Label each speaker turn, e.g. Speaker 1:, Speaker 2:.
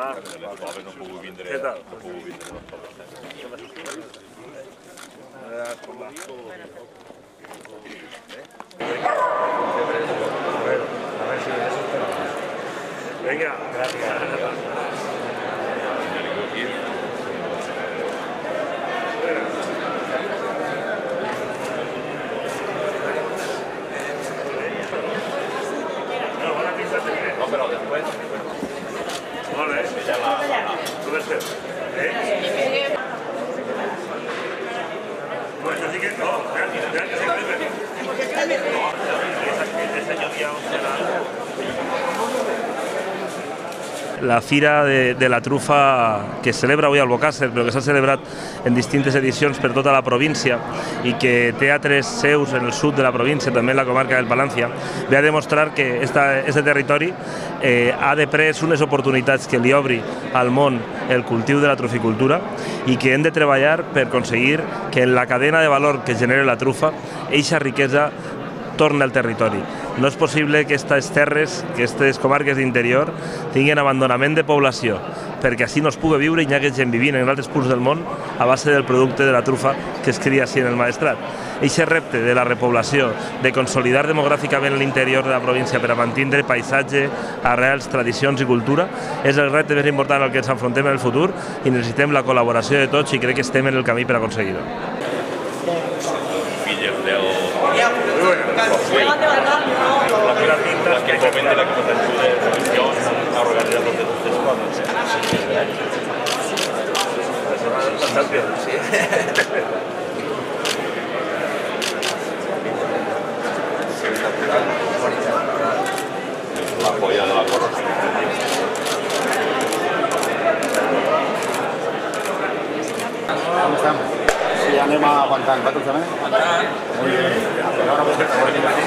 Speaker 1: no puc vindre.
Speaker 2: Què tal?
Speaker 1: No puc vindre.
Speaker 2: Venga.
Speaker 1: No, però després...
Speaker 2: Molt bé. Tu ves fer? Pues así que no, La Fira de la Trufa que es celebra avui al Bocàsser, però que s'ha celebrat en distintes edicions per tota la província i que té altres seus en el sud de la província, també en la comarca del Palància, ve a demostrar que este territori ha de pres unes oportunitats que li obri al món el cultiu de la truficultura i que hem de treballar per aconseguir que en la cadena de valor que genera la trufa, eixa riquesa torna al territori. No és possible que aquestes terres, que aquestes comarques d'interior tinguin abandonament de població, perquè així no es pugui viure i hi ha gent vivint en altres punts del món a base del producte de la trufa que es cria així en el Maestrat. Eixe repte de la repoblació, de consolidar demogràficament l'interior de la província per a mantindre paisatge, arrels, tradicions i cultura, és el repte més important al que ens enfrontem en el futur i necessitem la col·laboració de tots i crec que estem en el camí per aconseguir-ho.
Speaker 1: Que comente la competència de religions a organitzar totes coses. La polla de la corona.
Speaker 3: Com estem? Sí, anem aguantant. Va, tots també? Molt bé.